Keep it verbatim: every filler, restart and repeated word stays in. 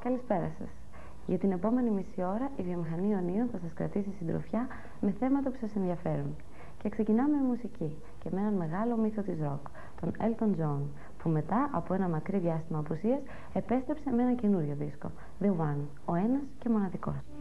Καλησπέρα σας. Για την επόμενη μισή ώρα η βιομηχανία ιωνίων θα σας κρατήσει συντροφιά με θέματα που σας ενδιαφέρουν. Και ξεκινάμε με μουσική και με έναν μεγάλο μύθο της ροκ, τον Elton John, που μετά από ένα μακρύ διάστημα απουσίας επέστρεψε με ένα καινούριο δίσκο, The One, ο ένας και μοναδικός.